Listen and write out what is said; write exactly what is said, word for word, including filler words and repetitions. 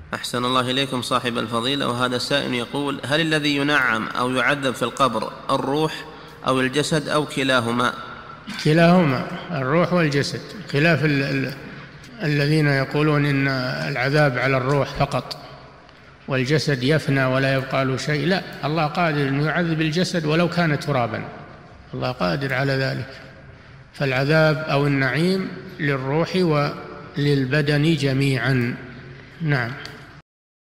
أحسن الله إليكم صاحب الفضيلة. وهذا سائل يقول: هل الذي ينعم أو يعذب في القبر الروح أو الجسد أو كلاهما؟ كلاهما، الروح والجسد، خلاف ال ال الذين يقولون إن العذاب على الروح فقط والجسد يفنى ولا يبقى له شيء. لا، الله قادر أن يعذب الجسد ولو كان ترابا، الله قادر على ذلك. فالعذاب أو النعيم للروح وللبدن جميعا. نعم.